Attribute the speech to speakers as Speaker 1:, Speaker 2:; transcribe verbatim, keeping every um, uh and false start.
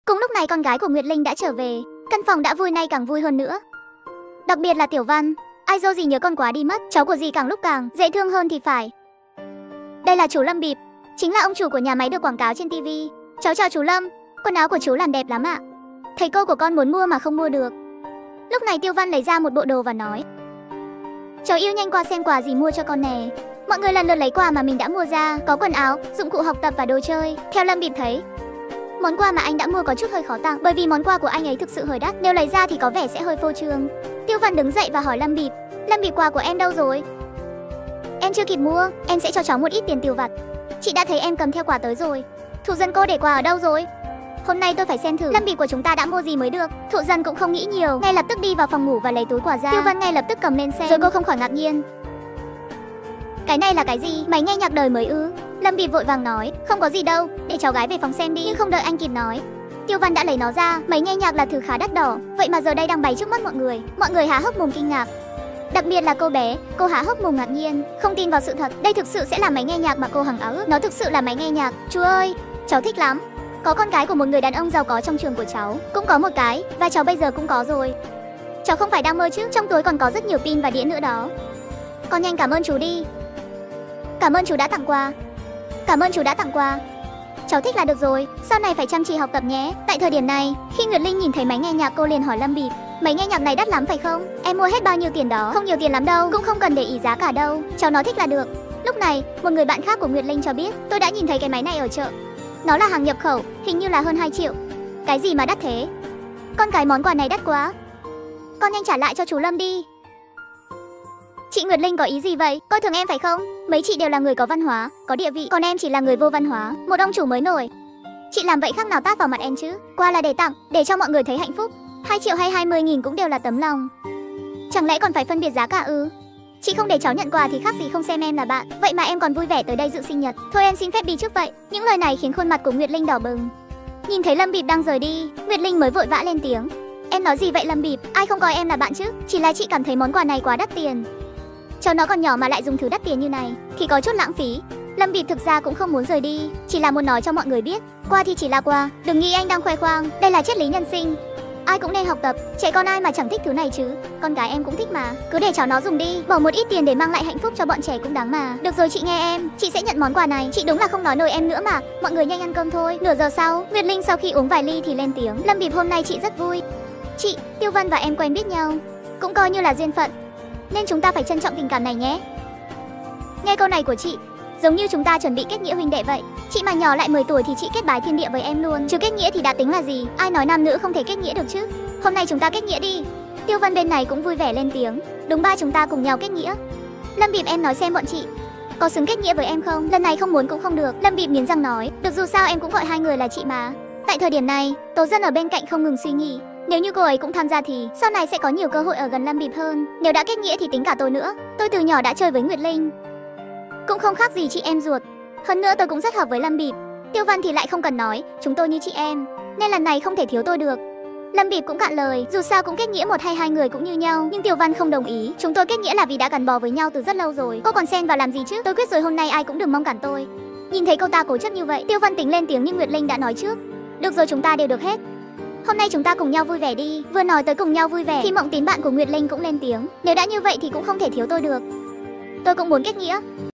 Speaker 1: Cùng lúc này con gái của Nguyệt Linh đã trở về, căn phòng đã vui nay càng vui hơn nữa. Đặc biệt là Tiểu Văn, ai dô dì nhớ con quá đi mất, cháu của dì càng lúc càng dễ thương hơn thì phải. Đây là chú Lâm Bịp, chính là ông chủ của nhà máy được quảng cáo trên ti vi. Cháu chào chú Lâm, quần áo của chú làm đẹp lắm ạ. Thầy cô của con muốn mua mà không mua được. Lúc này Tiêu Văn lấy ra một bộ đồ và nói: cháu yêu nhanh qua xem quà gì mua cho con nè. Mọi người lần lượt lấy quà mà mình đã mua ra, có quần áo, dụng cụ học tập và đồ chơi. Theo Lâm Bịp thấy, món quà mà anh đã mua có chút hơi khó tặng, bởi vì món quà của anh ấy thực sự hơi đắt, nếu lấy ra thì có vẻ sẽ hơi phô trương. Tiêu Văn đứng dậy và hỏi Lâm Bịp: Lâm Bịp, quà của em đâu rồi? Em chưa kịp mua, em sẽ cho cháu một ít tiền tiêu vặt. Chị đã thấy em cầm theo quà tới rồi. Thụ dân cô để quà ở đâu rồi? Hôm nay tôi phải xem thử Lâm Bịp của chúng ta đã mua gì mới được. Thụ dân cũng không nghĩ nhiều, ngay lập tức đi vào phòng ngủ và lấy túi quà ra. Tiêu Văn ngay lập tức cầm lên xem, rồi cô không khỏi ngạc nhiên. Cái này là cái gì? Máy nghe nhạc đời mới ư? Lâm Bịp vội vàng nói: không có gì đâu, để cháu gái về phòng xem đi. Nhưng không đợi anh kịp nói, Tiêu Văn đã lấy nó ra. Máy nghe nhạc là thứ khá đắt đỏ, vậy mà giờ đây đang bày trước mắt mọi người. Mọi người há hốc mồm kinh ngạc. Đặc biệt là cô bé, cô há hốc mồm ngạc nhiên, không tin vào sự thật. Đây thực sự sẽ là máy nghe nhạc mà cô hằng ao ước. Nó thực sự là máy nghe nhạc. Chú ơi, cháu thích lắm. Có con gái của một người đàn ông giàu có trong trường của cháu, cũng có một cái, và cháu bây giờ cũng có rồi. Cháu không phải đang mơ chứ? Trong túi còn có rất nhiều pin và đĩa nữa đó. Con nhanh cảm ơn chú đi. Cảm ơn chú đã tặng quà. Cảm ơn chú đã tặng quà. Cháu thích là được rồi, sau này phải chăm chỉ học tập nhé. Tại thời điểm này, khi Nguyệt Linh nhìn thấy máy nghe nhạc, cô liền hỏi Lâm Bịp: máy nghe nhạc này đắt lắm phải không? Em mua hết bao nhiêu tiền đó? Không nhiều tiền lắm đâu, cũng không cần để ý giá cả đâu. Cháu nói thích là được. Lúc này, một người bạn khác của Nguyệt Linh cho biết: tôi đã nhìn thấy cái máy này ở chợ. Nó là hàng nhập khẩu, hình như là hơn hai triệu. Cái gì mà đắt thế? Con cái món quà này đắt quá. Con nhanh trả lại cho chú Lâm đi. Chị Nguyệt Linh có ý gì vậy? Coi thường em phải không? Mấy chị đều là người có văn hóa, có địa vị, còn em chỉ là người vô văn hóa, một ông chủ mới nổi. Chị làm vậy khác nào tát vào mặt em chứ? Quà là để tặng, để cho mọi người thấy hạnh phúc. Hai triệu hay hai mươi nghìn cũng đều là tấm lòng. Chẳng lẽ còn phải phân biệt giá cả ư? Chị không để cháu nhận quà thì khác gì không xem em là bạn. Vậy mà em còn vui vẻ tới đây dự sinh nhật. Thôi em xin phép đi trước vậy. Những lời này khiến khuôn mặt của Nguyệt Linh đỏ bừng. Nhìn thấy Lâm Bịp đang rời đi, Nguyệt Linh mới vội vã lên tiếng: em nói gì vậy Lâm Bịp? Ai không coi em là bạn chứ? Chỉ là chị cảm thấy món quà này quá đắt tiền. Cháu nó còn nhỏ mà lại dùng thứ đắt tiền như này thì có chút lãng phí. Lâm Bịp thực ra cũng không muốn rời đi, chỉ là muốn nói cho mọi người biết, quà thì chỉ là quà, đừng nghĩ anh đang khoe khoang. Đây là triết lý nhân sinh, ai cũng nên học tập. Trẻ con ai mà chẳng thích thứ này chứ? Con gái em cũng thích mà, cứ để cháu nó dùng đi. Bỏ một ít tiền để mang lại hạnh phúc cho bọn trẻ cũng đáng mà. Được rồi chị nghe em, chị sẽ nhận món quà này. Chị đúng là không nói nổi em nữa mà. Mọi người nhanh ăn cơm thôi. Nửa giờ sau, Nguyệt Linh sau khi uống vài ly thì lên tiếng: Lâm Bịp, hôm nay chị rất vui. Chị, Tiêu Văn và em quen biết nhau, cũng coi như là duyên phận, nên chúng ta phải trân trọng tình cảm này nhé. Nghe câu này của chị, giống như chúng ta chuẩn bị kết nghĩa huynh đệ vậy. Chị mà nhỏ lại mười tuổi thì chị kết bái thiên địa với em luôn. Chứ kết nghĩa thì đã tính là gì? Ai nói nam nữ không thể kết nghĩa được chứ? Hôm nay chúng ta kết nghĩa đi. Tiêu Văn bên này cũng vui vẻ lên tiếng: đúng, ba chúng ta cùng nhau kết nghĩa. Lâm Bịp, em nói xem bọn chị có xứng kết nghĩa với em không? Lần này không muốn cũng không được. Lâm Bịp nghiến răng nói: được, dù sao em cũng gọi hai người là chị mà. Tại thời điểm này, Tố Dân ở bên cạnh không ngừng suy nghĩ, nếu như cô ấy cũng tham gia thì sau này sẽ có nhiều cơ hội ở gần Lâm Bịp hơn. Nếu đã kết nghĩa thì tính cả tôi nữa. Tôi từ nhỏ đã chơi với Nguyệt Linh, cũng không khác gì chị em ruột. Hơn nữa tôi cũng rất hợp với Lâm Bịp. Tiêu Văn thì lại không cần nói, chúng tôi như chị em, nên lần này không thể thiếu tôi được. Lâm Bịp cũng cạn lời, dù sao cũng kết nghĩa một hay hai người cũng như nhau. Nhưng Tiêu Văn không đồng ý. Chúng tôi kết nghĩa là vì đã gắn bó với nhau từ rất lâu rồi. Cô còn xen vào làm gì chứ? Tôi quyết rồi, hôm nay ai cũng đừng mong cản tôi. Nhìn thấy cô ta cố chấp như vậy, Tiêu Văn tính lên tiếng nhưng Nguyệt Linh đã nói trước: được rồi, chúng ta đều được hết. Hôm nay chúng ta cùng nhau vui vẻ đi. Vừa nói tới cùng nhau vui vẻ thì Mộng Tín bạn của Nguyệt Linh cũng lên tiếng: nếu đã như vậy thì cũng không thể thiếu tôi được. Tôi cũng muốn kết nghĩa.